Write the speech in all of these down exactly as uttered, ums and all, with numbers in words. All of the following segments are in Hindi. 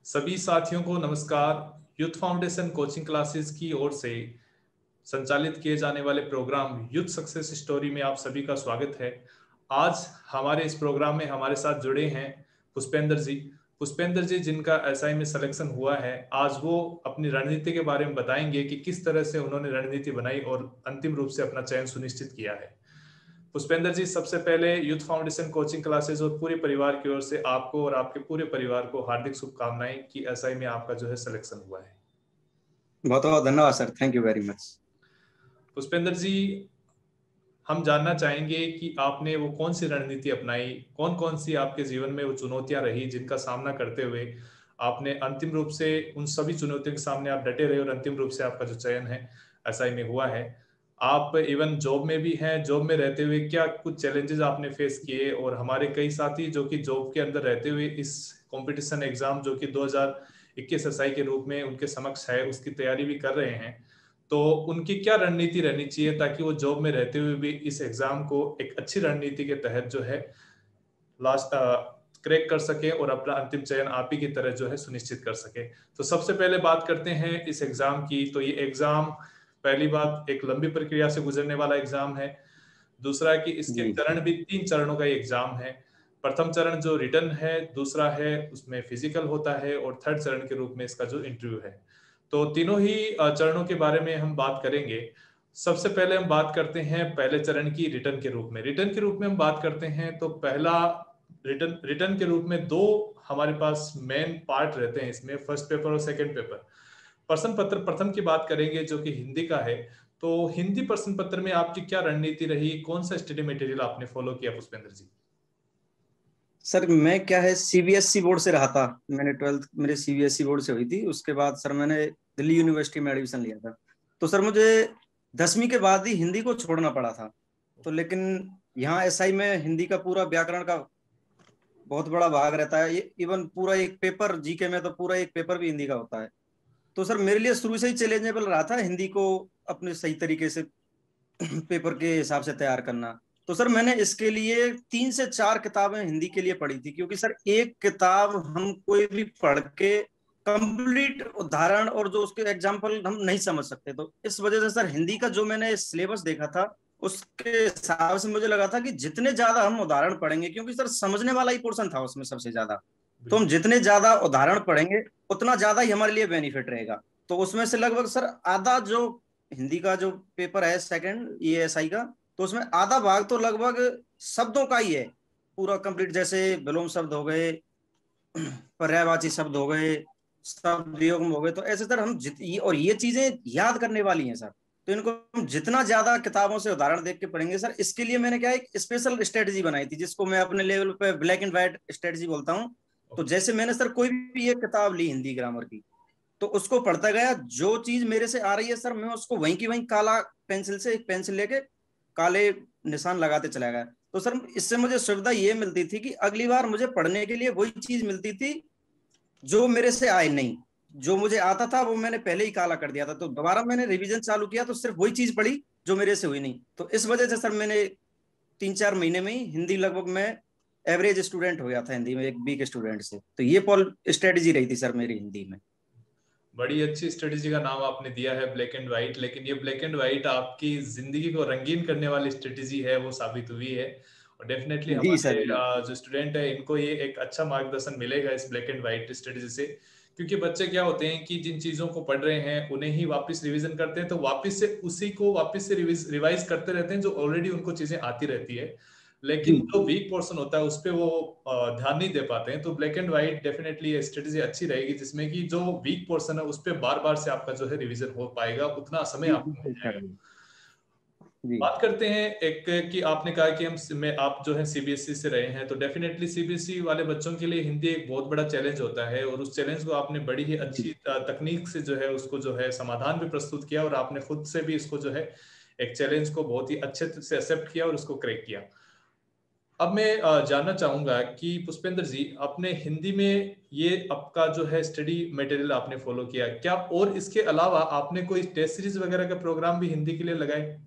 सभी साथियों को नमस्कार। यूथ फाउंडेशन कोचिंग क्लासेस की ओर से संचालित किए जाने वाले प्रोग्राम यूथ सक्सेस स्टोरी में आप सभी का स्वागत है। आज हमारे इस प्रोग्राम में हमारे साथ जुड़े हैं पुष्पेंद्र जी। पुष्पेंद्र जी जिनका एसआई में सिलेक्शन हुआ है, आज वो अपनी रणनीति के बारे में बताएंगे कि किस तरह से उन्होंने रणनीति बनाई और अंतिम रूप से अपना चयन सुनिश्चित किया है। पुष्पेंद्र जी, सबसे पहले यूथ फाउंडेशन कोचिंग क्लासेस और पूरे परिवार की ओर से आपको और आपके पूरे परिवार को हार्दिक शुभकामनाएं कि एसआई में आपका जो है सिलेक्शन हुआ है। बहुत बहुत धन्यवाद sir, thank you very much. Pushpendra ji, हम जानना चाहेंगे कि आपने वो कौन सी रणनीति अपनाई, कौन कौन सी आपके जीवन में वो चुनौतियां रही जिनका सामना करते हुए आपने अंतिम रूप से उन सभी चुनौतियों के सामने आप डटे रहे और अंतिम रूप से आपका जो चयन है एसआई में हुआ है। आप इवन जॉब में भी हैं, जॉब में रहते हुए क्या कुछ चैलेंजेस आपने फेस किए, और हमारे कई साथी जो कि जॉब के अंदर रहते हुए इस कंपटीशन एग्जाम जो कि दो हज़ार इक्कीस एसआई के रूप में उनके समक्ष है उसकी तैयारी भी कर रहे हैं, तो उनकी क्या रणनीति रहनी चाहिए ताकि वो जॉब में रहते हुए भी इस एग्जाम को एक अच्छी रणनीति के तहत जो है लास्ट क्रैक कर सके और अपना अंतिम चयन आप ही की तरह जो है सुनिश्चित कर सके। तो सबसे पहले बात करते हैं इस एग्जाम की। तो ये एग्जाम, पहली बात, एक लंबी प्रक्रिया से गुजरने वाला एग्जाम है। दूसरा कि इसके चरण भी तीन चरणों का एग्जाम है। प्रथम चरण जो रिटन है, दूसरा है उसमें फिजिकल होता है, और थर्ड चरण के रूप में इसका जो इंटरव्यू है। तो तीनों ही चरणों के बारे में हम बात करेंगे। सबसे पहले हम बात करते हैं पहले चरण की रिटर्न के रूप में। रिटर्न के रूप में हम बात करते हैं तो पहला रिटर्न रिटर्न के रूप में दो हमारे पास मेन पार्ट रहते हैं इसमें, फर्स्ट पेपर और सेकंड पेपर। प्रश्न पत्र प्रथम की बात करेंगे जो कि हिंदी का है। तो हिंदी प्रश्न पत्र में आपकी क्या रणनीति रही, कौन सा स्टडी मटेरियल आपने फॉलो किया पुष्पेंद्र जी? सर मैं क्या है, सीबीएसई बोर्ड से रहा था। मैंने ट्वेल्थ मेरे सीबीएसई बोर्ड से हुई थी। उसके बाद सर मैंने दिल्ली यूनिवर्सिटी में एडमिशन लिया था। तो सर मुझे दसवीं के बाद ही हिंदी को छोड़ना पड़ा था। तो लेकिन यहाँ एसआई में हिंदी का पूरा व्याकरण का बहुत बड़ा भाग रहता है। ये इवन पूरा एक पेपर, जीके में तो पूरा एक पेपर भी हिंदी का होता है। तो सर मेरे लिए शुरू से ही चैलेंजेबल रहा था हिंदी को अपने सही तरीके से पेपर के हिसाब से तैयार करना। तो सर मैंने इसके लिए तीन से चार किताबें हिंदी के लिए पढ़ी थी, क्योंकि सर एक किताब हम कोई भी पढ़ के कंप्लीट उदाहरण और जो उसके एग्जाम्पल हम नहीं समझ सकते। तो इस वजह से सर हिंदी का जो मैंने सिलेबस देखा था उसके हिसाब से मुझे लगा था कि जितने ज्यादा हम उदाहरण पढ़ेंगे, क्योंकि सर समझने वाला ही पोर्शन था उसमें सबसे ज्यादा, तो हम जितने ज्यादा उदाहरण पढ़ेंगे उतना ज्यादा ही हमारे लिए बेनिफिट रहेगा। तो उसमें से लगभग सर आधा जो हिंदी का जो पेपर है सेकंड ई एस आई का, तो उसमें आधा भाग तो लगभग शब्दों का ही है पूरा कंप्लीट। जैसे विलोम शब्द हो गए, पर्यायवाची शब्द हो गए, शब्द युग्म हो गए। तो ऐसे सर हम जित ये, और ये चीजें याद करने वाली हैं सर। तो इनको हम जितना ज्यादा किताबों से उदाहरण देख के पढ़ेंगे सर, इसके लिए मैंने क्या एक स्पेशल स्ट्रेटजी बनाई थी, जिसको मैं अपने लेवल पे ब्लैक एंड व्हाइट स्ट्रेटजी बोलता हूँ। तो जैसे मैंने सर कोई भी एक किताब ली हिंदी ग्रामर की, तो उसको पढ़ता गया। जो चीज मेरे से आ रही है सर, मैं उसको वहीं की वहीं काला पेंसिल से एक पेंसिल लेके काले निशान लगाते चला गया। तो सर इससे मुझे सुविधा ये मिलती थी कि अगली बार मुझे पढ़ने के लिए वही चीज मिलती थी जो मेरे से आए नहीं। जो मुझे आता था वो मैंने पहले ही काला कर दिया था, तो दोबारा मैंने रिवीजन चालू किया तो सिर्फ वही चीज पढ़ी जो मेरे से हुई नहीं। तो इस वजह से सर मैंने तीन चार महीने में ही हिंदी लगभग मैं एवरेज स्टूडेंट हो गया था हिंदी में, एक वीक स्टूडेंट से। तो ये पॉल स्ट्रेटेजी रही थी सर मेरी हिंदी में। बड़ी अच्छी स्ट्रेटेजी का नाम आपने दिया है ब्लैक एंड व्हाइट, लेकिन ये ब्लैक एंड व्हाइट आपकी जिंदगी को रंगीन करने वाली स्ट्रेटेजी है, वो साबित हुई है। और डेफिनेटली जी सर हमारे जी। जो स्टूडेंट है इनको ये एक अच्छा मार्गदर्शन मिलेगा इस ब्लैक एंड व्हाइट स्ट्रेटेजी से। क्योंकि बच्चे क्या होते हैं कि जिन चीजों को पढ़ रहे हैं उन्हें ही वापस रिवीजन करते हैं, तो वापस से उसी को वापस से रिवाइज करते रहते हैं जो ऑलरेडी उनको चीजें आती रहती है, लेकिन जो वीक पोर्शन होता है उस पर वो ध्यान नहीं दे पाते हैं। तो ब्लैक एंड व्हाइट डेफिनेटली ये स्ट्रेटेजी अच्छी रहेगी जिसमें कि जो वीक पोर्शन है उस पर बार बार से आपका जो है रिवीजन हो पाएगा, उतना समय आपको मिल जाएगा। बात करते हैं एक कि आपने कहा कि हम में आप जो है सीबीएसई से रहे हैं, तो डेफिनेटली सीबीएसई वाले बच्चों के लिए हिंदी एक बहुत बड़ा चैलेंज होता है, और उस चैलेंज को आपने बड़ी ही अच्छी तकनीक से जो है उसको जो है समाधान भी प्रस्तुत किया, और आपने खुद से भी इसको जो है एक चैलेंज को बहुत ही अच्छे से एक्सेप्ट किया और उसको क्रैक किया। अब मैं जानना चाहूंगा कि पुष्पेंद्र जी, अपने हिंदी में ये आपका जो है स्टडी मटेरियल आपने फॉलो किया क्या, और इसके अलावा आपने कोई टेस्ट सीरीज वगैरह का प्रोग्राम भी हिंदी के लिए लगाए?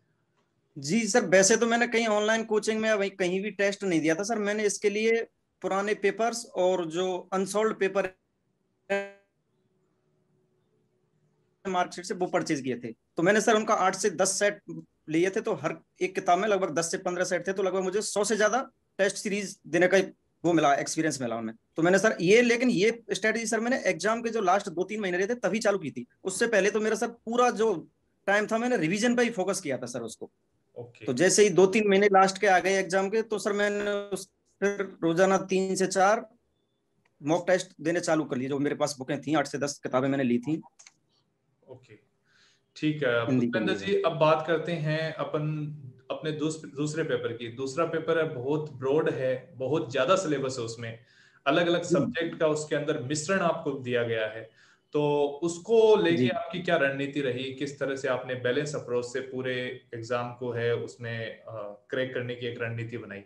जी सर, वैसे तो मैंने कहीं ऑनलाइन कोचिंग में वहीं कहीं भी टेस्ट नहीं दिया था सर। मैंने इसके लिए पुराने पेपर्स और जो अनसॉल्व पेपर मार्कशीट से वो परचेज किए थे। तो मैंने सर उनका आठ से दस सेट लिए थे, तो हर एक किताब में लगभग दस से पंद्रह सेट थे, तो लगभग मुझे सौ से ज्यादा टेस्ट सीरीज देने का वो मिला, एक्सपीरियंस मिला उनमें। तो मैंने सर ये, लेकिन ये स्ट्रेटेजी सर मैंने एग्जाम के जो लास्ट दो तीन महीने रहे थे तभी चालू की थी। उससे पहले तो मेरा सर पूरा जो टाइम था मैंने रिवीजन पे ही फोकस किया था सर उसको। ओके। तो जैसे ही दो तीन महीने लास्ट के आ गए एग्जाम के, तो सर मैंने उस फिर रोजाना तीन से चार मॉक टेस्ट देने चालू कर लिए। जो मेरे पास बुकें थी, आठ से दस किताबें मैंने ली थी ओके, ठीक है हिंदी के पुष्पेंद्र लिए सर। जी, अब बात करते हैं अपन अपने दूस, दूसरे पेपर की। दूसरा पेपर है बहुत ब्रॉड है, बहुत ज्यादा सिलेबस है उसमें, अलग अलग जी सब्जेक्ट का उसके अंदर मिश्रण आपको दिया गया है। तो उसको लेके जी आपकी क्या रणनीति रही, किस तरह से आपने बैलेंस अप्रोच से पूरे एग्जाम को है उसमें क्रैक करने की एक रणनीति बनाई?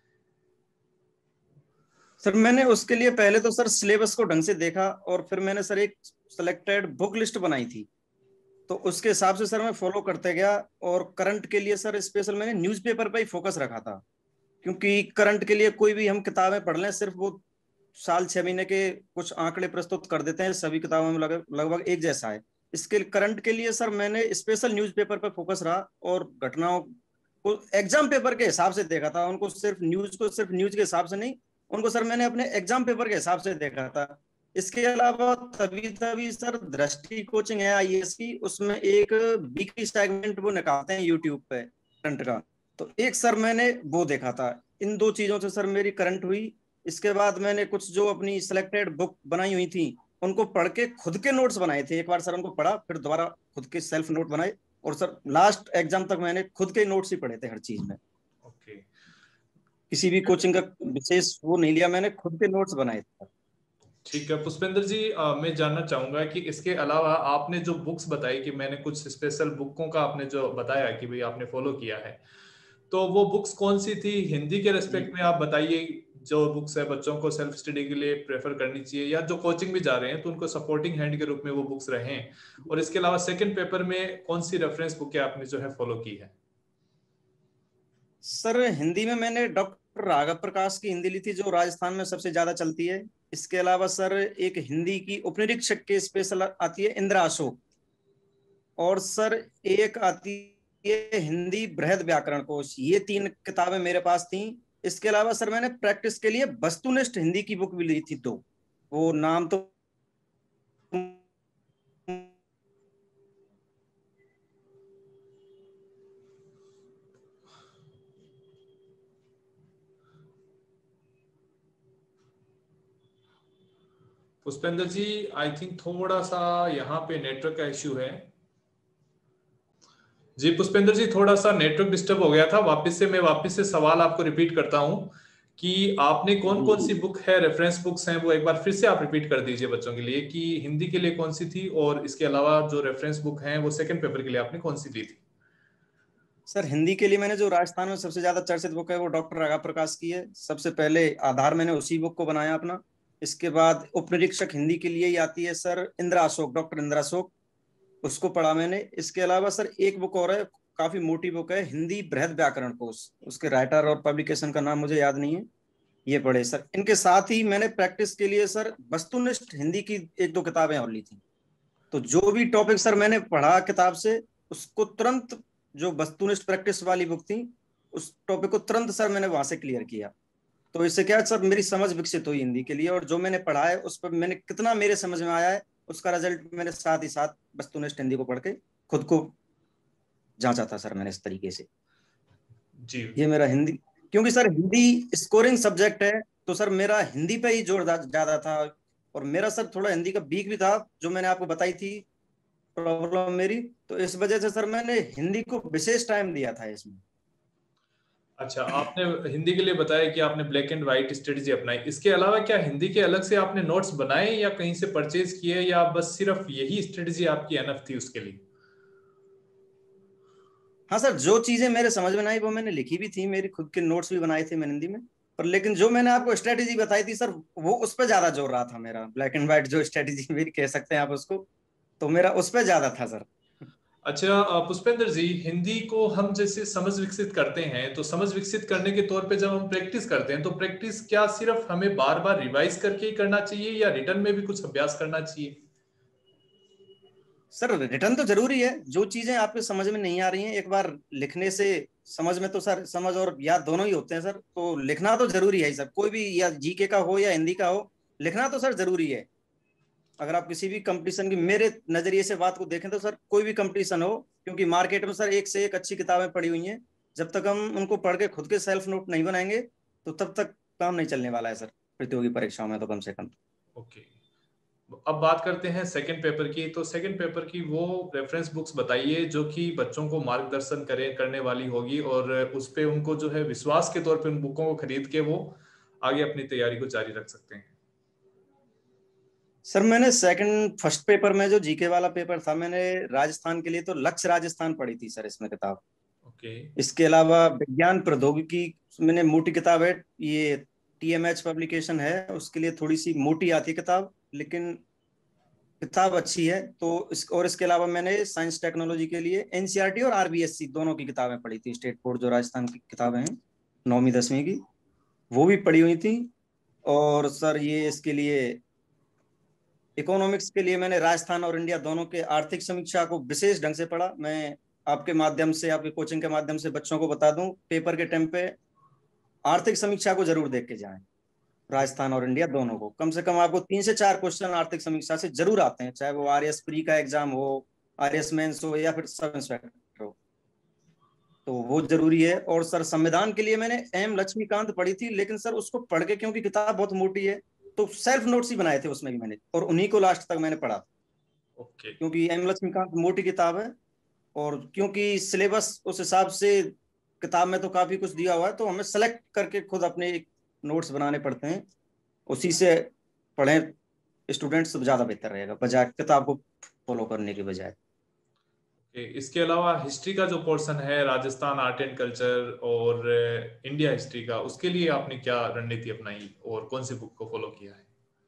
सर, मैंने उसके लिए पहले तो सर सिलेबस को ढंग से देखा, और फिर मैंने सर एक सिलेक्टेड बुक लिस्ट बनाई थी। तो उसके हिसाब से सर मैं फॉलो करते गया। और करंट के लिए सर स्पेशल मैंने न्यूज़पेपर पे ही फोकस रखा था, क्योंकि करंट के लिए कोई भी हम किताबें पढ़ लें, सिर्फ वो साल छह महीने के कुछ आंकड़े प्रस्तुत कर देते हैं, सभी किताबों में लग- लगभग एक जैसा है। इसके करंट के लिए सर मैंने स्पेशल न्यूज़पेपर पे फोकस रहा, और घटनाओं को एग्जाम पेपर के हिसाब से देखा था। उनको सिर्फ न्यूज को सिर्फ न्यूज के हिसाब से नहीं, उनको सर मैंने अपने एग्जाम पेपर के हिसाब से देखा था। इसके अलावा तभी तभी सर दृष्टि कोचिंग है आई ए एस की, उसमें एक वीकली सेगमेंट वो निकालते हैं यूट्यूब पे करंट का। तो एक सर मैंने वो देखा था। इन दो चीजों से सर मेरी करंट हुई। इसके बाद मैंने कुछ जो अपनी सिलेक्टेड बुक बनाई हुई थी, उनको पढ़ के खुद के नोट्स बनाए थे। एक बार सर उनको पढ़ा, फिर दोबारा खुद के सेल्फ नोट बनाए। और सर लास्ट एग्जाम तक मैंने खुद के नोट्स ही पढ़े थे हर चीज में। ओके, किसी भी कोचिंग का विशेष वो नहीं लिया मैंने, खुद के नोट्स बनाए थे। ठीक है पुष्पेंद्र जी, अ, मैं जानना चाहूंगा कि इसके अलावा आपने जो बुक्स बताई, कि मैंने कुछ स्पेशल बुकों का आपने जो बताया कि भाई आपने फॉलो किया है, तो वो बुक्स कौन सी थी? हिंदी के जी रेस्पेक्ट में आप बताइए, जो बुक्स है बच्चों को सेल्फ स्टडी के लिए प्रेफर करनी चाहिए, या जो कोचिंग भी जा रहे हैं तो उनको सपोर्टिंग हैंड के रूप में वो बुक्स रहें। और इसके अलावा सेकंड पेपर में कौन सी रेफरेंस बुक आपने जो है फॉलो की है? सर, हिंदी में मैंने डॉक्टर राघव प्रकाश की हिंदी ली थी, जो राजस्थान में सबसे ज्यादा चलती है। इसके अलावा सर एक हिंदी की उपनिरीक्षक के स्पेशल आती है, इंदिरा अशोक। और सर एक आती है हिंदी बृहद व्याकरण कोश। ये तीन किताबें मेरे पास थी। इसके अलावा सर मैंने प्रैक्टिस के लिए वस्तुनिष्ठ हिंदी की बुक भी ली थी दो। वो नाम तो पुष्पेंद्र जी, आई थिंक थोड़ा सा यहाँ पे नेटवर्क का इश्यू है। जी पुष्पेंद्र जी, थोड़ा सा नेटवर्क डिस्टर्ब हो गया था। वापस से मैं वापस से सवाल आपको रिपीट करता हूँ कि आपने कौन जी कौन सी बुक है, रेफरेंस बुक्स हैं, वो एक बार फिर से आप रिपीट कर दीजिए बच्चों के लिए, कि हिंदी के लिए कौन सी थी, और इसके अलावा जो रेफरेंस बुक हैं वो सेकंड पेपर के लिए आपने कौन सी ली थी? सर, हिंदी के लिए मैंने जो राजस्थान में सबसे ज्यादा चर्चित बुक है वो डॉक्टर राघव प्रकाश की है। सबसे पहले आधार मैंने उसी बुक को बनाया अपना। इसके बाद उपनिरीक्षक हिंदी के लिए ही आती है सर, इंदिरा अशोक, डॉक्टर इंदिरा अशोक, उसको पढ़ा मैंने। इसके अलावा सर एक बुक और है, काफी मोटी बुक है, हिंदी बृहद व्याकरण कोश। उसके राइटर और पब्लिकेशन का नाम मुझे याद नहीं है। ये पढ़े सर। इनके साथ ही मैंने प्रैक्टिस के लिए सर वस्तुनिष्ठ हिंदी की एक दो किताबें और ली थी। तो जो भी टॉपिक सर मैंने पढ़ा किताब से, उसको तुरंत, जो वस्तुनिष्ठ प्रैक्टिस वाली बुक थी, उस टॉपिक को तुरंत सर मैंने वहां से क्लियर किया। तो इससे क्या है सर, मेरी समझ विकसित हुई हिंदी के लिए। और जो मैंने पढ़ा है उस पर मैंने कितना मेरे समझ में आया है, उसका रिजल्ट मैंने साथ ही साथ वस्तुनिष्ठ हिंदी को पढ़ के खुद को जांचा था सर मैंने इस तरीके से। जी ये मेरा हिंदी, क्योंकि सर हिंदी स्कोरिंग सब्जेक्ट है, तो सर मेरा हिंदी पे ही जोर ज्यादा था। और मेरा सर थोड़ा हिंदी का वीक भी था, जो मैंने आपको बताई थी प्रॉब्लम मेरी। तो इस वजह से सर मैंने हिंदी को विशेष टाइम दिया था इसमें। अच्छा, आपने हिंदी के लिए बताया कि आपने ब्लैक एंड व्हाइट स्ट्रेटजी अपनाई। इसके अलावा क्या हिंदी के अलग से आपने नोट्स बनाए, या कहीं से परचेज किए, या बस सिर्फ यही स्ट्रेटजी आपकी एनफ थी उसके लिए? हाँ सर, जो चीजें मेरे समझ में आई वो मैंने लिखी भी थी, मेरी खुद के नोट्स भी बनाए थे मैंने हिंदी में। पर लेकिन जो मैंने आपको स्ट्रेटेजी बताई थी सर, वो उस पर ज्यादा जोर रहा था मेरा। ब्लैक एंड व्हाइट जो स्ट्रेटेजी मेरी कह सकते हैं आप उसको, तो मेरा उस पर ज्यादा था सर। अच्छा अ, पुष्पेंद्र जी, हिंदी को हम जैसे समझ विकसित करते हैं, तो समझ विकसित करने के तौर पे जब हम प्रैक्टिस करते हैं, तो प्रैक्टिस क्या सिर्फ हमें बार बार रिवाइज करके ही करना चाहिए या रिटर्न में भी कुछ अभ्यास करना चाहिए? सर रिटर्न तो जरूरी है। जो चीजें आपके समझ में नहीं आ रही हैं, एक बार लिखने से समझ में तो सर समझ और याद दोनों ही होते हैं सर। तो लिखना तो जरूरी है ही सर, कोई भी, या जीके का हो या हिंदी का हो, लिखना तो सर जरूरी है। अगर आप किसी भी कंपटीशन की, मेरे नजरिए से बात को देखें तो सर, कोई भी कंपटीशन हो, क्योंकि मार्केट में सर एक से एक अच्छी किताबें पड़ी हुई हैं, जब तक हम उनको पढ़ के खुद के सेल्फ नोट नहीं बनाएंगे तो तब तक काम नहीं चलने वाला है सर, प्रतियोगी परीक्षाओं में तो कम से कम। ओके, अब बात करते हैं सेकंड पेपर की। तो सेकंड पेपर की वो रेफरेंस बुक्स बताइए जो कि बच्चों को मार्गदर्शन करे करने वाली होगी, और उस पे उनको जो है विश्वास के तौर पे उन बुकों को खरीद के वो आगे अपनी तैयारी को जारी रख सकते हैं। सर मैंने सेकंड फर्स्ट पेपर में जो जीके वाला पेपर था, मैंने राजस्थान के लिए तो लक्ष्य राजस्थान पढ़ी थी सर इसमें किताब। ओके। इसके अलावा विज्ञान प्रौद्योगिकी, मैंने मोटी किताब है, ये टीएमएच पब्लिकेशन है, उसके लिए थोड़ी सी मोटी आती है किताब, लेकिन किताब अच्छी है। तो इस और इसके अलावा मैंने साइंस टेक्नोलॉजी के लिए एनसीईआरटी और आरबीएससी दोनों की किताबें पढ़ी थी, स्टेट बोर्ड जो राजस्थान की किताबें हैं नौवीं दसवीं की, वो भी पढ़ी हुई थी। और सर ये इसके लिए इकोनॉमिक्स के लिए मैंने राजस्थान और इंडिया दोनों के आर्थिक समीक्षा को विशेष ढंग से पढ़ा। मैं आपके माध्यम से, आपके कोचिंग के माध्यम से बच्चों को बता दूं, पेपर के टाइम पे आर्थिक समीक्षा को जरूर देख के जाएं। राजस्थान और इंडिया दोनों को कम से कम आपको तीन से चार क्वेश्चन आर्थिक समीक्षा से जरूर आते हैं, चाहे वो आर एस प्री का एग्जाम हो, आर एस मेंस हो, या फिर सब इंस्पेक्टर हो। तो वो जरूरी है। और सर संविधान के लिए मैंने एम लक्ष्मीकांत पढ़ी थी, लेकिन सर उसको पढ़ के, क्योंकि किताब बहुत मोटी है, तो सेल्फ नोट्स ही बनाए थे उसमें भी मैंने, और उन्हीं को लास्ट तक मैंने पढ़ा, ओके। क्योंकि एम लक्ष्मीकांत मोटी किताब है। और क्योंकि सिलेबस उस हिसाब से किताब में तो काफी कुछ दिया हुआ है, तो हमें सेलेक्ट करके खुद अपने नोट्स बनाने पड़ते हैं। उसी से पढ़ें स्टूडेंट्स तो ज्यादा बेहतर रहेगा, बजाय किताब को फॉलो करने के बजाय। ओके, इसके अलावा हिस्ट्री का जो पोर्शन है, राजस्थान आर्ट एंड कल्चर और इंडिया हिस्ट्री का, उसके लिए आपने क्या रणनीति अपनाई और कौन सी बुक को फॉलो किया है?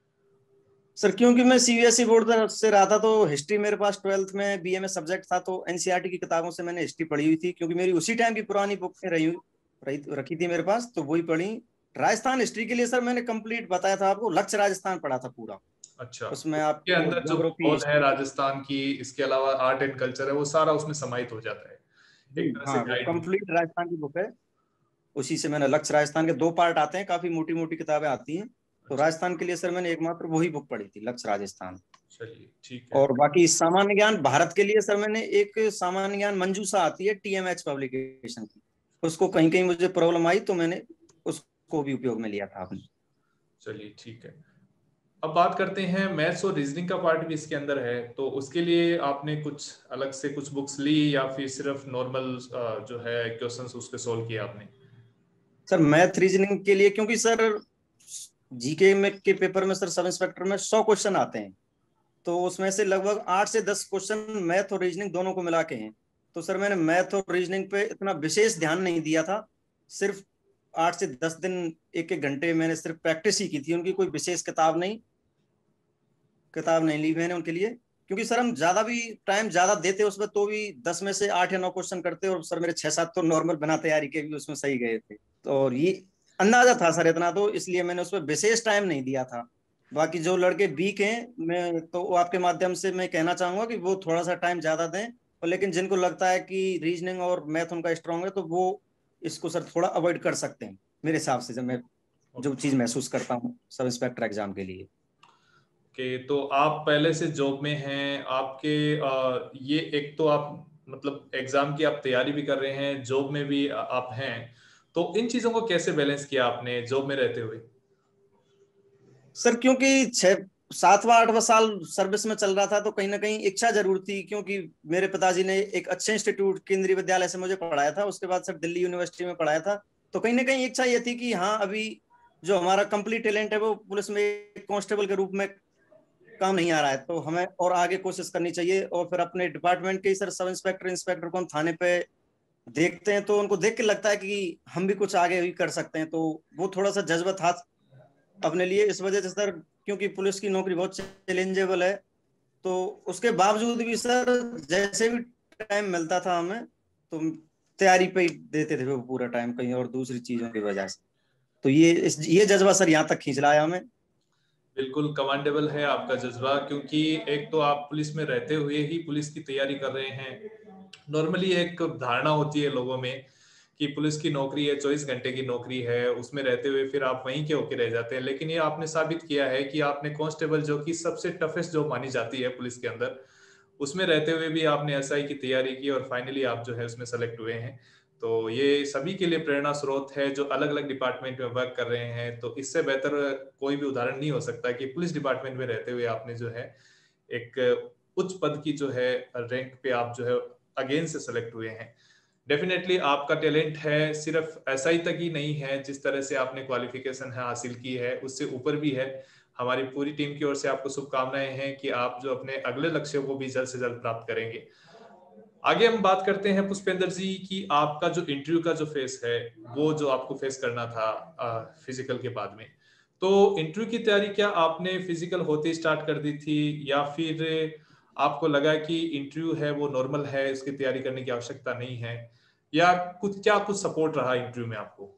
सर क्योंकि मैं सीबीएसई बोर्ड से रहा था, तो हिस्ट्री मेरे पास ट्वेल्थ में बीए में सब्जेक्ट था, तो एनसीईआरटी की किताबों से मैंने हिस्ट्री पढ़ी हुई थी, क्योंकि मेरी उसी टाइम की पुरानी बुक रही रही रखी थी मेरे पास, तो वही पढ़ी। राजस्थान हिस्ट्री के लिए सर मैंने कंप्लीट बताया था आपको, लक्ष्य राजस्थान पढ़ा था पूरा। अच्छा, उसमें तो उसके आपको अंदर जो ज्योग्राफी, माहौल है राजस्थान की, इसके अलावा आर्ट एंड कल्चर है, वो सारा उसमें समाहित हो जाता है, जी एक तरह से हाँ, वो गाइड। कंप्लीट राजस्थान की बुक है। उसी से मैंने, लक्ष्य राजस्थान के दो पार्ट आते हैं, काफी मोटी मोटी किताबें आती हैं, तो अच्छा, राजस्थान के लिए सर मैंने एकमात्र वही बुक पढ़ी थी, लक्ष्य राजस्थान। चलिए ठीक है। और बाकी सामान्य ज्ञान भारत के लिए सर मैंने एक सामान्य ज्ञान मंजूषा आती है टीएमएच पब्लिकेशन की, उसको कहीं कहीं मुझे प्रॉब्लम आई, तो मैंने उसको भी उपयोग में लिया था आपने। चलिए ठीक है। अब बात करते हैं, मैथ्स और रीजनिंग का पार्ट भी इसके अंदर है, तो उसके लिए आपने कुछ अलग से कुछ बुक्स ली या फिर सिर्फ नॉर्मल जो है क्वेश्चंस उसके सॉल्व किए आपने? सर मैथ रीजनिंग के लिए, क्योंकि सर जीके में के पेपर में सर सब इंस्पेक्टर में सौ क्वेश्चन आते हैं, तो उसमें से लगभग आठ से दस क्वेश्चन मैथ और रीजनिंग दोनों को मिला के हैं। तो सर मैंने मैथ और रीजनिंग पे इतना विशेष ध्यान नहीं दिया था, सिर्फ आठ से दस दिन, एक एक घंटे मैंने सिर्फ प्रैक्टिस ही की थी, उनकी कोई विशेष किताब नहीं, किताब नहीं ली मैंने उनके लिए। क्योंकि सर हम ज्यादा भी टाइम ज्यादा देते उसमें, तो भी दस में से आठ या नौ क्वेश्चन करते, और सर मेरे छह सात तो नॉर्मल बिना तैयारी के भी उसमें सही गए थे। तो और ये अंदाजा था सर इतना, तो इसलिए मैंने उसमें विशेष टाइम नहीं दिया था। बाकी जो लड़के वीक हैं, मैं तो वो आपके माध्यम से मैं कहना चाहूंगा कि वो थोड़ा सा टाइम ज्यादा दें, और लेकिन जिनको लगता है कि रीजनिंग और मैथ उनका स्ट्रांग है, तो वो इसको सर थोड़ा अवॉइड कर सकते हैं मेरे हिसाब से, जब मैं जो चीज महसूस करता हूँ सब इंस्पेक्टर एग्जाम के लिए। ओके, तो आप पहले से जॉब में हैं, आपके अ, ये एक तो आप मतलब एग्जाम की आप तैयारी भी कर रहे हैं, जॉब में भी आ- आप हैं, तो इन चीजों को कैसे बैलेंस किया आपने जॉब में रहते हुए? सर क्योंकि छह सातवां आठवां साल सर्विस में चल रहा था, तो कहीं ना कहीं इच्छा जरूर थी, क्योंकि मेरे पिताजी ने एक अच्छे इंस्टीट्यूट केंद्रीय विद्यालय से मुझे पढ़ाया था, उसके बाद सर दिल्ली यूनिवर्सिटी में पढ़ाया था। तो कहीं ना कहीं इच्छा ये थी कि हाँ, अभी जो हमारा कंप्लीट टैलेंट है वो पुलिस में कांस्टेबल के रूप में काम नहीं आ रहा है, तो हमें और आगे कोशिश करनी चाहिए। और फिर अपने डिपार्टमेंट के ही सर सब इंस्पेक्टर इंस्पेक्टर को हम थाने पे देखते हैं, तो उनको देख के लगता है कि हम भी कुछ आगे भी कर सकते हैं, तो वो थोड़ा सा जज्बा था अपने लिए। इस वजह से सर, क्योंकि पुलिस की नौकरी बहुत चैलेंजेबल है, तो उसके बावजूद भी सर जैसे भी टाइम मिलता था हमें तो तैयारी पे ही देते थे वो पूरा टाइम, कहीं और दूसरी चीजों की वजह से। तो ये इस ये जज्बा सर यहाँ तक खींच लाया हमें। बिल्कुल कमांडेबल है आपका जज्बा, क्योंकि एक तो आप पुलिस में रहते हुए ही पुलिस की तैयारी कर रहे हैं। नॉर्मली एक धारणा होती है लोगों में कि पुलिस की नौकरी है, चौबीस घंटे की नौकरी है, उसमें रहते हुए फिर आप वहीं के होके रह जाते हैं। लेकिन ये आपने साबित किया है कि आपने कांस्टेबल, जो कि सबसे टफेस्ट जॉब मानी जाती है पुलिस के अंदर, उसमें रहते हुए भी आपने एसआई की तैयारी की और फाइनली आप जो है उसमें सेलेक्ट हुए हैं। तो ये सभी के लिए प्रेरणा स्रोत है जो अलग अलग डिपार्टमेंट में वर्क कर रहे हैं। तो इससे बेहतर कोई भी उदाहरण नहीं हो सकता कि पुलिस डिपार्टमेंट में रहते हुए आपने जो है एक उच्च पद की जो है रैंक पे आप जो है अगेन से सेलेक्ट हुए हैं। डेफिनेटली आपका टैलेंट है, सिर्फ एसआई तक ही नहीं है। जिस तरह से आपने क्वालिफिकेशन है हासिल की है उससे ऊपर भी है। हमारी पूरी टीम की ओर से आपको शुभकामनाएं हैं कि आप जो अपने अगले लक्ष्यों को भी जल्द से जल्द प्राप्त करेंगे। आगे हम बात करते हैं पुष्पेंद्र जी कि आपका जो इंटरव्यू का जो फेस है, वो जो आपको फेस करना था फिजिकल के बाद में, तो इंटरव्यू की तैयारी क्या आपने फिजिकल होते ही स्टार्ट कर दी थी, या फिर आपको लगा कि इंटरव्यू है वो नॉर्मल है, इसकी तैयारी करने की आवश्यकता नहीं है, या कुछ क्या कुछ सपोर्ट रहा इंटरव्यू में आपको?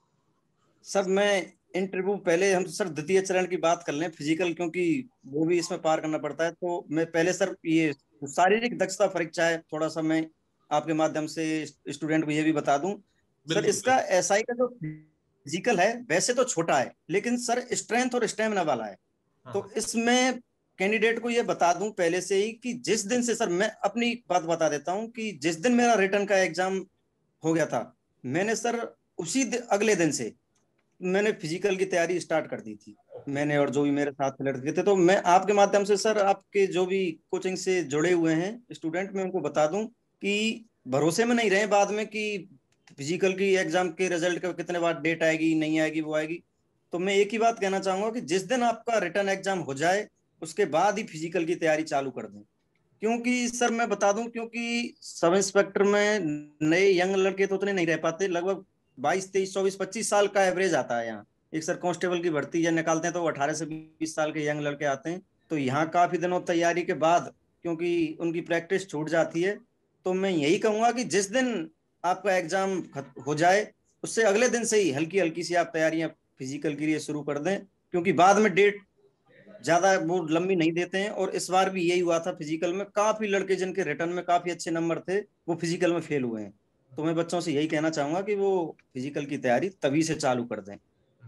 सर मैं इंटरव्यू, पहले हम सर द्वितीय चरण की बात कर लें, फिजिकल, क्योंकि वो भी इसमें पार करना पड़ता है। तो मैं पहले सर ये शारीरिक दक्षता परीक्षा है, थोड़ा सा मैं आपके माध्यम से स्टूडेंट को ये भी बता दूं। सर बिल्कुल इसका बिल्कुल। एसआई का जो फिजिकल है वैसे तो छोटा है, लेकिन सर स्ट्रेंथ और स्टेमिना वाला है। हाँ तो हाँ। इसमें कैंडिडेट को ये बता दूं पहले से ही कि जिस दिन से, सर मैं अपनी बात बता देता हूं कि जिस दिन मेरा रिटर्न का एग्जाम हो गया था, मैंने सर उसी दिन, अगले दिन से मैंने फिजिकल की तैयारी स्टार्ट कर दी थी। ओके। मैंने और जो भी मेरे साथ लड़के थे, तो मैं आपके माध्यम से सर आपके जो भी कोचिंग से जुड़े हुए हैं स्टूडेंट, मैं उनको बता दूं कि भरोसे में नहीं रहे बाद में कि फिजिकल की एग्जाम के रिजल्ट का कितने बाद डेट आएगी नहीं आएगी वो आएगी। तो मैं एक ही बात कहना चाहूंगा कि जिस दिन आपका रिटर्न एग्जाम हो जाए उसके बाद ही फिजिकल की तैयारी चालू कर दें। क्योंकि सर मैं बता दूं, क्योंकि सब इंस्पेक्टर में नए यंग लड़के तो उतने नहीं रह पाते, लगभग बाईस तेईस चौबीस पच्चीस साल का एवरेज आता है यहाँ। एक सर कांस्टेबल की भर्ती या निकालते हैं तो अठारह से बीस साल के यंग लड़के आते हैं। तो यहाँ काफी दिनों तैयारी के बाद क्योंकि उनकी प्रैक्टिस छूट जाती है, तो मैं यही कहूंगा कि जिस दिन आपका एग्जाम हो जाए उससे अगले दिन से ही हल्की हल्की सी आप तैयारियां फिजिकल के लिए शुरू कर दें, क्योंकि बाद में डेट ज्यादा वो लंबी नहीं देते हैं। और इस बार भी यही हुआ था, फिजिकल में काफी लड़के जिनके रिटर्न में काफी अच्छे नंबर थे वो फिजिकल में फेल हुए हैं। तो मैं बच्चों से यही कहना चाहूंगा कि वो फिजिकल की तैयारी तभी से चालू कर दें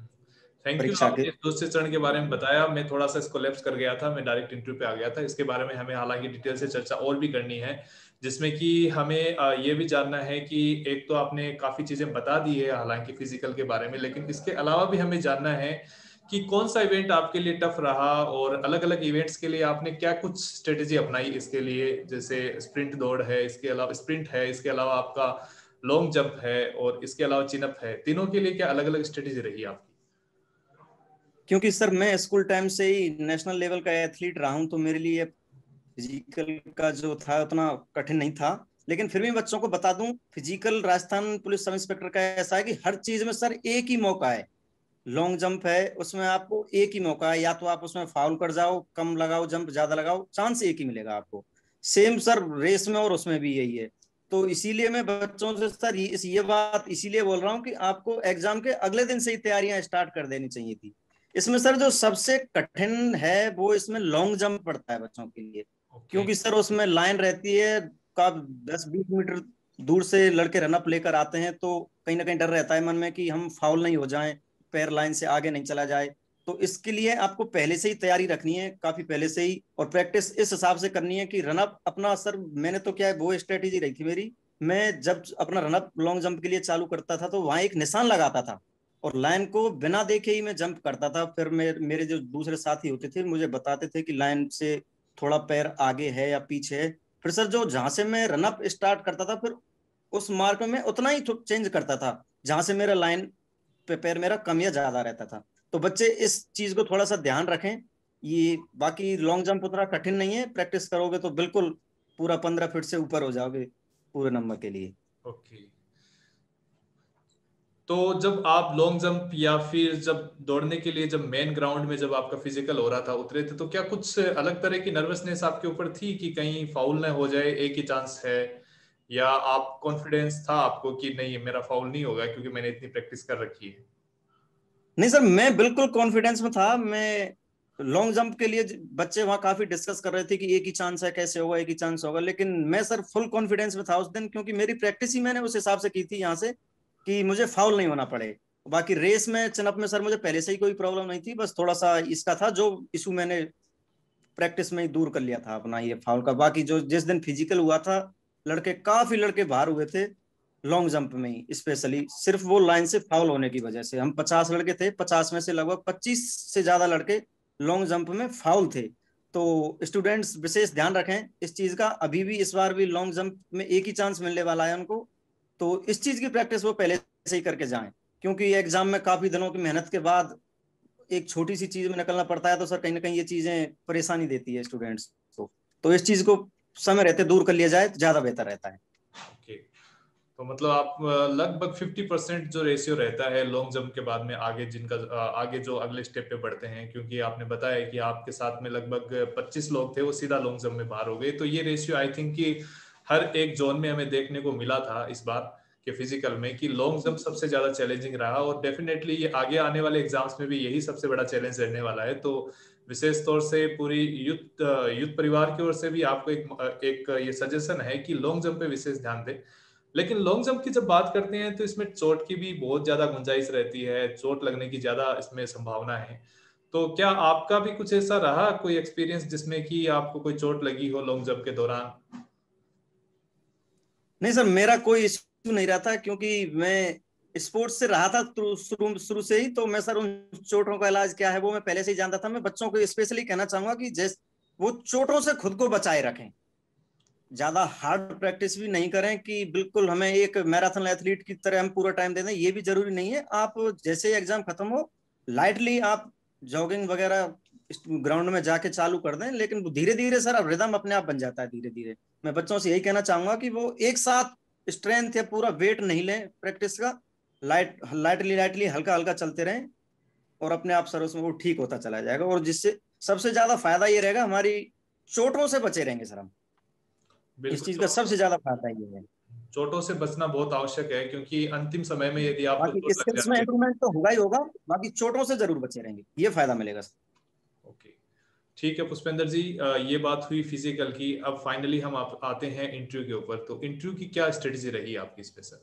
थैंक यू, परीक्षा के। आपने दूसरे चरण के बारे में बताया। मैं थोड़ा सा इसको लैप्स कर गया था, मैं डायरेक्ट इंटरव्यू पे आ गया था। इसके बारे में हमें हालांकि डिटेल से चर्चा और भी करनी है, जिसमें कि हमें अ, ये भी जानना है कि एक तो आपने काफी चीजें बता दी है हालांकि फिजिकल के बारे में, लेकिन इसके अलावा भी हमें जानना है कि कौन सा इवेंट आपके लिए टफ रहा, और अलग अलग इवेंट्स के लिए आपने क्या कुछ स्ट्रेटेजी अपनाई इसके लिए। जैसे स्प्रिंट दौड़ है, इसके अलावा स्प्रिंट है, इसके अलावा आपका लॉन्ग जंप है, और इसके अलावा चिनअप है, तीनों के लिए क्या अलग अलग स्ट्रेटेजी रही आपकी? क्योंकि सर मैं स्कूल टाइम से ही नेशनल लेवल का एथलीट रहा हूं, तो मेरे लिए फिजिकल का जो था उतना कठिन नहीं था। लेकिन फिर भी बच्चों को बता दूं, physical Rajasthan police sub inspector का ऐसा है कि हर चीज में सर एक ही मौका है। लॉन्ग जंप है उसमें आपको एक ही मौका है, या तो आप उसमें फाउल कर जाओ, कम लगाओ जंप, ज्यादा लगाओ, चांस एक ही मिलेगा आपको। सेम सर रेस में और उसमें भी यही है। तो इसीलिए मैं बच्चों से सर ये, इस ये बात इसीलिए बोल रहा हूँ कि आपको एग्जाम के अगले दिन से ही तैयारियां स्टार्ट कर देनी चाहिए थी। इसमें सर जो सबसे कठिन है वो इसमें लॉन्ग जंप पड़ता है बच्चों के लिए। ओके। क्योंकि सर उसमें लाइन रहती है का दस बीस मीटर दूर से लड़के रनअप लेकर आते हैं, तो कहीं ना कहीं डर रहता है मन में कि हम फाउल नहीं हो जाएं, पैर लाइन से आगे नहीं चला जाए। तो इसके लिए आपको पहले से ही तैयारी रखनी है, काफी पहले से ही, और प्रैक्टिस इस हिसाब से करनी है कि रनअप अपना, सर मैंने तो क्या है वो स्ट्रेटेजी रही थी मेरी, मैं जब अपना रनअप लॉन्ग जंप के लिए चालू करता था तो वहां एक निशान लगाता था और लाइन को बिना देखे ही मैं जंप करता था। फिर मेरे मेरे जो दूसरे साथी होते थे मुझे बताते थे कि लाइन से थोड़ा पैर आगे है या पीछे है। फिर सर जो जहां से मैं रनअप स्टार्ट करता था, फिर उस मार्क में उतना ही चेंज करता था जहां से मेरा लाइन पे पैर मेरा कम या ज्यादा रहता था। तो बच्चे इस चीज को थोड़ा सा ध्यान रखें। ये बाकी लॉन्ग जंप उतना कठिन नहीं है, प्रैक्टिस करोगे तो बिल्कुल पूरा पंद्रह फीट से ऊपर हो जाओगे पूरे नंबर के लिए। ओके। तो जब आप लॉन्ग जंप या फिर जब दौड़ने के लिए जब मेन ग्राउंड में जब आपका फिजिकल हो रहा था उतरे थे, तो क्या कुछ अलग तरह की नर्वसनेस आपके ऊपर थी कि कहीं फाउल ना हो जाए, एक ही चांस है, या आप कॉन्फिडेंस था आपको कि नहीं मेरा फाउल नहीं होगा क्योंकि मैंने इतनी प्रैक्टिस कर रखी है? नहीं सर, मैं बिल्कुल कॉन्फिडेंस में था। मैं लॉन्ग जंप के लिए ज- बच्चे वहाँ काफी डिस्कस कर रहे थे कि एक ही चांस है, कैसे होगा, एक ही चांस होगा, लेकिन मैं सर फुल कॉन्फिडेंस में था उस दिन, क्योंकि मेरी प्रैक्टिस ही मैंने उस हिसाब से की थी यहाँ से कि मुझे फाउल नहीं होना पड़े। बाकी रेस में, चिनअप में सर मुझे पहले से ही कोई प्रॉब्लम नहीं थी, बस थोड़ा सा इसका था जो इशू मैंने प्रैक्टिस में ही दूर कर लिया था अपना, ये फाउल का। बाकी जो जिस दिन फिजिकल हुआ था, लड़के काफी लड़के बाहर हुए थे लॉन्ग जंप में ही, स्पेशली सिर्फ वो लाइन से फाउल होने की वजह से। हम पचास लड़के थे, पचास में से लगभग पच्चीस से ज्यादा लड़के लॉन्ग जंप में फाउल थे। तो स्टूडेंट्स विशेष ध्यान रखें इस चीज का। अभी भी इस बार भी लॉन्ग जंप में एक ही चांस मिलने वाला है उनको, तो इस चीज की प्रैक्टिस वो पहले से ही करके जाएं, क्योंकि एग्जाम में काफी दिनों की मेहनत के बाद एक छोटी सी चीज में निकलना पड़ता है, तो सर कहीं ना कहीं ये चीजें परेशानी देती है स्टूडेंट्स को। तो इस चीज को समय रहते दूर कर लिया जाए तो ज्यादा बेहतर रहता है। ओके, तो मतलब आप अ, लगभग फिफ्टी परसेंट जो रेशियो रहता है लॉन्ग जंप के बाद में आगे जिनका अ, आगे जो अगले स्टेप पे बढ़ते हैं, क्योंकि आपने बताया कि आपके साथ में लगभग पच्चीस लोग थे वो सीधा लॉन्ग जंप में बाहर हो गए, तो ये रेशियो आई थिंक कि हर एक जोन में हमें देखने को मिला था इस बार के फिजिकल में कि लॉन्ग जंप सबसे ज्यादा चैलेंजिंग रहा, और डेफिनेटली ये आगे आने वाले एग्जाम्स में भी यही सबसे बड़ा चैलेंज रहने वाला है। तो विशेष तौर से पूरी युद्ध युद्ध परिवार की ओर से भी आपको एक एक ये सजेशन है कि लॉन्ग जंप पे विशेष ध्यान दें। लेकिन लॉन्ग जंप की जब बात करते हैं तो इसमें चोट की भी बहुत ज्यादा गुंजाइश रहती है, चोट लगने की ज्यादा इसमें संभावना है। तो क्या आपका भी कुछ ऐसा रहा कोई एक्सपीरियंस जिसमें कि आपको कोई चोट लगी हो लॉन्ग जंप के दौरान? नहीं सर, मेरा कोई इश्यू नहीं रहा था, क्योंकि मैं स्पोर्ट्स से रहा था तो शुरू शुरू से ही। तो मैं सर उन चोटों का इलाज क्या है वो मैं पहले से ही जानता था। मैं बच्चों को स्पेशली कहना चाहूंगा कि जैसे वो चोटों से खुद को बचाए रखें, ज्यादा हार्ड प्रैक्टिस भी नहीं करें कि बिल्कुल हमें एक मैराथन एथलीट की तरह हम पूरा टाइम दे दें, ये भी जरूरी नहीं है। आप जैसे एग्जाम खत्म हो, लाइटली आप जॉगिंग वगैरह ग्राउंड में जाके चालू कर दें, लेकिन धीरे धीरे सर अब रिदम अपने आप बन जाता है धीरे धीरे। मैं बच्चों से यही कहना चाहूंगा कि वो एक साथ स्ट्रेंथ या पूरा वेट नहीं लें प्रैक्टिस का, लाइट लाइटली लाइटली हल्का हल्का चलते रहें, और अपने आप सर उसमें वो ठीक होता चला जाएगा। और जिससे सबसे ज्यादा फायदा ये रहेगा, हमारी चोटों से बचे रहेंगे सर हम। इस बिल्कुल। चीज का तो सबसे ज्यादा फायदा ये है। चोटों से बचना बहुत आवश्यक है, क्योंकि अंतिम समय में यदि आपको बाकी चोट लग स्किल्स में जाती है। इंप्रूवमेंट तो होगा ही होगा, बाकी चोटों से जरूर बचे रहेंगे, ये फायदा मिलेगा सर। ओके, ठीक है पुष्पेंद्र जी, अ, ये बात हुई फिजिकल की। अब फाइनली हम आप आते हैं इंटरव्यू के ऊपर। तो इंटरव्यू की क्या स्ट्रेटजी रही आपकी इस पे सर?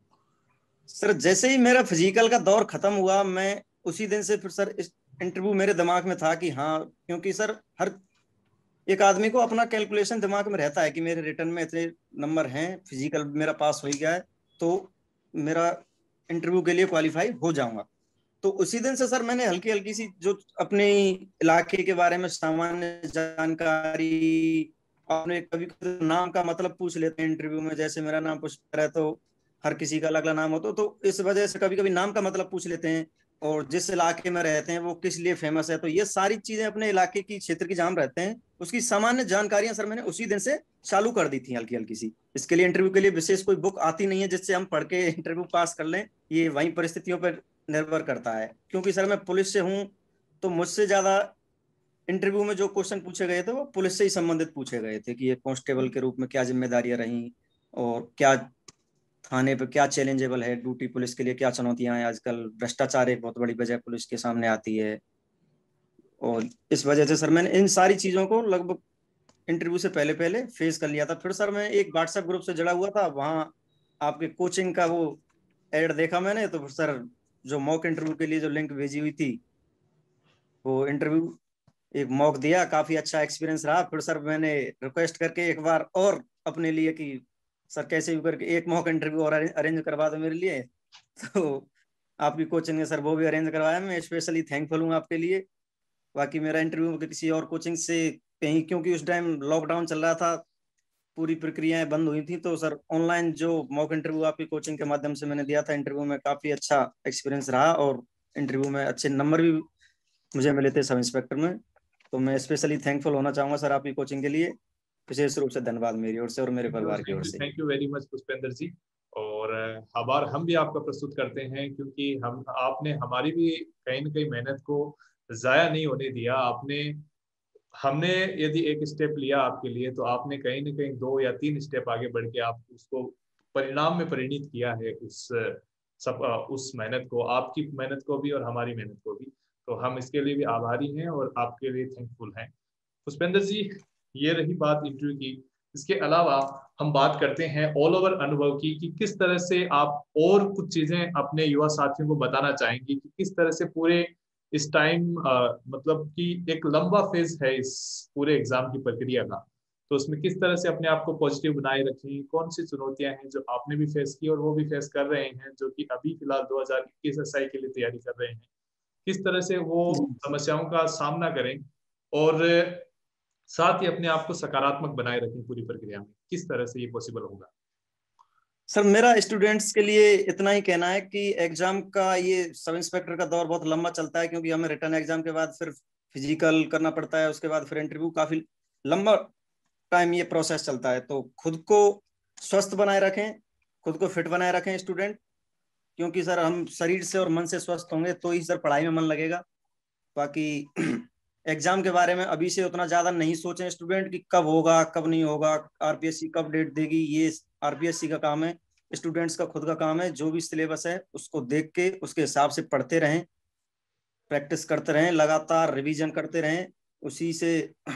सर जैसे ही मेरा फिजिकल का दौर खत्म हुआ, मैं उसी दिन से फिर सर इस इंटरव्यू मेरे दिमाग में था कि हाँ, क्योंकि सर हर एक आदमी को अपना कैलकुलेशन दिमाग में रहता है कि मेरे रिटर्न में इतने नंबर हैं, फिजिकल मेरा पास हो गया है, तो मेरा इंटरव्यू के लिए क्वालिफाई हो जाऊंगा। तो उसी दिन से सर मैंने हल्की हल्की सी जो अपने इलाके के बारे में सामान्य जानकारी, अपने कभी कभी नाम का मतलब पूछ लेते हैं इंटरव्यू में, जैसे मेरा नाम पुष्कर है तो हर किसी का अलग अलग नाम होता, तो इस वजह से कभी कभी नाम का मतलब पूछ लेते हैं। और जिस इलाके में रहते हैं वो किस लिए फेमस है, तो ये सारी चीजें अपने इलाके की, क्षेत्र की, जहाँ हम रहते हैं उसकी सामान्य जानकारियां सर मैंने उसी दिन से चालू कर दी थी हल्की हल्की सी। इसके लिए इंटरव्यू के लिए विशेष कोई बुक आती नहीं है जिससे हम पढ़ के इंटरव्यू पास कर लें, ये वही परिस्थितियों पर निर्भर करता है। क्योंकि सर मैं पुलिस से हूँ, तो मुझसे ज्यादा इंटरव्यू में जो क्वेश्चन पूछे गए थे वो पुलिस से ही संबंधित पूछे गए थे, कि ये कांस्टेबल के रूप में क्या जिम्मेदारियां रहीं, और क्या थाने पे क्या चैलेंजेबल है ड्यूटी, पुलिस के लिए क्या चुनौतियां हैं, आजकल भ्रष्टाचार एक बहुत बड़ी वजह पुलिस के सामने आती है। और इस वजह से सर मैंने इन सारी चीजों को लगभग इंटरव्यू से पहले पहले फेस कर लिया था। फिर सर मैं एक व्हाट्सएप ग्रुप से जुड़ा हुआ था, वहाँ आपके कोचिंग का वो एड देखा मैंने, तो फिर सर जो मॉक इंटरव्यू के लिए जो लिंक भेजी हुई थी, वो इंटरव्यू एक मॉक दिया, काफी अच्छा एक्सपीरियंस रहा। फिर सर मैंने रिक्वेस्ट करके एक बार और अपने लिए कि सर कैसे भी करके एक मॉक इंटरव्यू और अरेंज करवा दो मेरे लिए। तो आपकी कोचिंग ने सर वो भी अरेंज करवाया, मैं स्पेशली थैंकफुल हूँ आपके लिए। बाकी मेरा इंटरव्यू किसी और कोचिंग से कहीं, क्योंकि उस टाइम लॉकडाउन चल रहा था, पूरी प्रक्रियाएं बंद हुई थी, तो सर ऑनलाइन जो मॉक इंटरव्यू आपकी कोचिंग के माध्यम से मैंने दिया था, इंटरव्यू में काफी अच्छा एक्सपीरियंस रहा, और इंटरव्यू में अच्छे नंबर भी मुझे मिले थे सब इंस्पेक्टर में। तो मैं स्पेशली थैंकफुल होना चाहूंगा सर आपकी कोचिंग के लिए। विशेष रूप से धन्यवाद मेरी ओर से और मेरे थैंक यू परिवार की थैंक ओर यू से। Thank you very much Pushpendra ji. और अ, आभार हम भी आपका प्रस्तुत करते हैं, क्योंकि हम आपने हमारी भी कहीं ना कहीं मेहनत को जाया नहीं होने दिया। आपने हमने यदि एक स्टेप लिया आपके लिए, तो आपने कहीं ना कहीं दो या तीन स्टेप आगे बढ़ के आप उसको परिणाम में परिणित किया है, उस सब उस मेहनत को, आपकी मेहनत को भी और हमारी मेहनत को भी। तो हम इसके लिए भी आभारी हैं और आपके लिए थैंकफुल हैं। पुष्पेंद्र जी, ये रही बात इंटरव्यू की। इसके अलावा हम बात करते हैं ऑल ओवर अनुभव की, कि किस तरह से आप और कुछ चीजें अपने युवा साथियों को बताना चाहेंगे कि किस तरह से पूरे इस टाइम मतलब कि एक लंबा फेज है इस पूरे एग्जाम की प्रक्रिया का, तो उसमें किस तरह से अपने आप को पॉजिटिव बनाए रखें, कौन सी चुनौतियां हैं जो आपने भी फेस की और वो भी फेस कर रहे हैं, जो कि अभी फिलहाल दो हज़ार इक्कीस एस आई के लिए तैयारी कर रहे हैं, किस तरह से वो समस्याओं का सामना करें और साथ ही अपने आप को सकारात्मक बनाए रखें पूरी प्रक्रिया में, किस तरह से ये पॉसिबल होगा? सर मेरा स्टूडेंट्स के लिए इतना ही कहना है कि एग्जाम का ये सब इंस्पेक्टर का दौर बहुत लंबा चलता है, क्योंकि हमें रिटर्न एग्जाम के बाद फिर फिजिकल करना पड़ता है, उसके बाद फिर इंटरव्यू, काफी लंबा टाइम ये प्रोसेस चलता है। तो खुद को स्वस्थ बनाए रखें, खुद को फिट बनाए रखें स्टूडेंट, क्योंकि सर हम शरीर से और मन से स्वस्थ होंगे तो ही सर पढ़ाई में मन लगेगा। बाकी एग्जाम के बारे में अभी से उतना ज्यादा नहीं सोचें स्टूडेंट कि कब होगा कब नहीं होगा, आरपीएससी कब डेट देगी, ये आरपीएससी का काम है, स्टूडेंट्स का खुद का काम है। जो भी सिलेबस है उसको देख के उसके हिसाब से पढ़ते रहें, प्रैक्टिस करते रहें, लगातार रिवीजन करते रहें, उसी से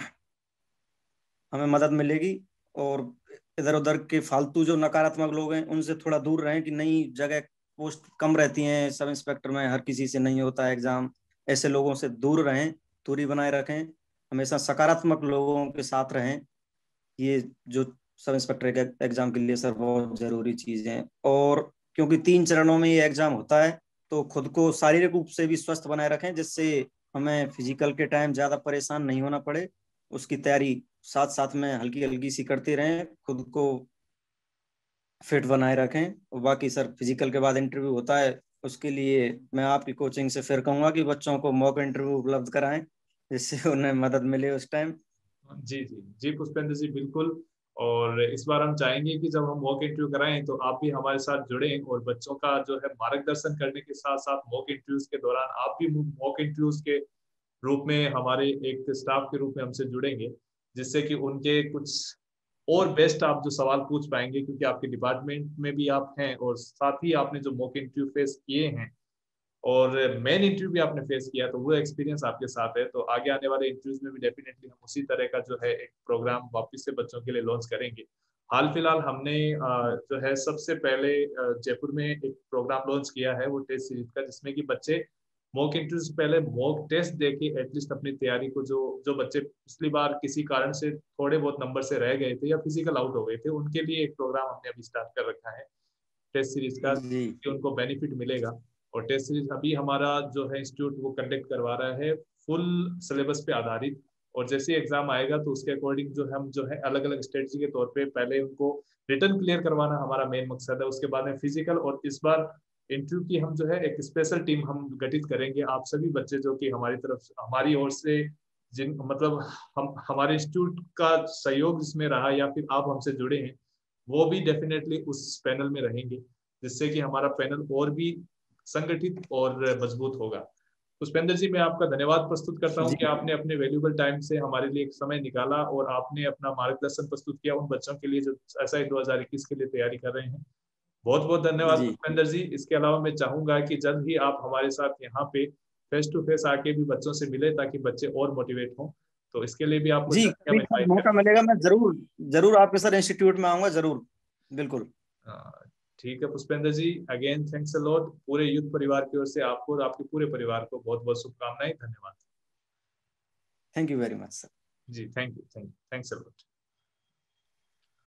हमें मदद मिलेगी। और इधर उधर के फालतू जो नकारात्मक लोग हैं उनसे थोड़ा दूर रहें, कि नई जगह पोस्ट कम रहती हैं सब इंस्पेक्टर में, हर किसी से नहीं होता है एग्जाम, ऐसे लोगों से दूर रहें, दूरी बनाए रखें, हमेशा सकारात्मक लोगों के साथ रहें। ये जो सब इंस्पेक्टर के एग्जाम के लिए सर बहुत जरूरी चीज है। और क्योंकि तीन चरणों में ये एग्जाम होता है, तो खुद को शारीरिक रूप से भी स्वस्थ बनाए रखें, जिससे हमें फिजिकल के टाइम ज्यादा परेशान नहीं होना पड़े। उसकी तैयारी साथ साथ में हल्की हल्की सी करते रहें, खुद को फिट बनाए रखें। और बाकी सर फिजिकल के बाद इंटरव्यू होता है, उसके लिए मैं आपकी कोचिंग से फिर कहूंगा कि बच्चों को मॉक इंटरव्यू उपलब्ध कराएं, जिससे उन्हें मदद मिले उस टाइम। जी जी जी पुष्पेंद्र जी, बिल्कुल। और इस बार हम चाहेंगे कि जब हम मॉक इंटरव्यू कराएं तो आप भी हमारे साथ जुड़ें और बच्चों का जो है मार्गदर्शन करने के साथ साथ मॉक इंटरव्यूज के दौरान आप भी मॉक इंटरव्यूज के रूप में हमारे एक स्टाफ के रूप में हमसे जुड़ेंगे, जिससे कि उनके कुछ और बेस्ट आप जो सवाल पूछ पाएंगे, क्योंकि आपके डिपार्टमेंट में भी आप हैं और साथ ही आपने जो मॉक इंटरव्यू फेस किए हैं और मेन इंटरव्यू भी आपने फेस किया, तो वो एक्सपीरियंस आपके साथ है। तो आगे आने वाले इंटरव्यूज में भी डेफिनेटली हम उसी तरह का जो है एक प्रोग्राम वापस से बच्चों के लिए लॉन्च करेंगे। हाल फिलहाल हमने जो है सबसे पहले जयपुर में एक प्रोग्राम लॉन्च किया है, वो टेस्ट सीरीज का, जिसमें कि बच्चे मॉक इंटरव्यू से पहले मॉक टेस्ट देके एटलीस्ट अपनी तैयारी को, जो जो बच्चे पिछली बार किसी कारण से थोड़े बहुत नंबर से रह गए थे या फिजिकल आउट हो गए थे, उनके लिए एक प्रोग्राम हमने अभी स्टार्ट कर रखा है टेस्ट सीरीज का, जी कि उनको बेनिफिट मिलेगा। और टेस्ट सीरीज अभी हमारा जो है इंस्टीट्यूट वो कंडक्ट करवा रहा है फुल सिलेबस पे आधारित, और जैसे एग्जाम आएगा तो उसके अकॉर्डिंग जो हम जो है अलग अलग स्ट्रेटजी के तौर पे पहले उनको रिटर्न क्लियर करवाना हमारा मेन मकसद है, उसके बाद में फिजिकल। और इस बार इंटरव्यू की हम जो है एक स्पेशल टीम हम गठित करेंगे, आप सभी बच्चे जो कि हमारी तरफ हमारी ओर से जिन मतलब हम हमारे इंस्टीट्यूट का सहयोग जिसमें रहा या फिर आप हमसे जुड़े हैं, वो भी डेफिनेटली उस पैनल में रहेंगे, जिससे कि हमारा पैनल और भी संगठित और मजबूत होगा। पुष्पेंद्र जी, मैं आपका धन्यवाद प्रस्तुत करता हूं कि जी आपने अपने वैल्यूबल टाइम से हमारे लिए एक समय निकाला और आपने अपना मार्गदर्शन प्रस्तुत किया उन बच्चों के लिए जो एस आई दो हज़ार इक्कीस के लिए तैयारी कर रहे हैं। बहुत बहुत धन्यवाद जी पुष्पेंद्र जी। इसके अलावा मैं चाहूंगा कि जल्द ही आप हमारे साथ यहाँ पे फेस टू फेस आके भी बच्चों से मिले, ताकि बच्चे और मोटिवेट हों। तो इसके लिए भी आपको जी, जल्द हम कभी सर इनवाइट मौका करेंगे। मिलेगा मैं जरूर जरूर आपके सर इंस्टीट्यूट में आऊंगा, जरूर, बिल्कुल। हाँ, ठीक है Pushpendra ji, again thanks a lot. पूरे युद्ध परिवार की ओर से आपको और आपके पूरे परिवार को बहुत बहुत शुभकामनाएं, धन्यवाद। Thank you very much sir. जी, thank you, thank you, thanks a lot.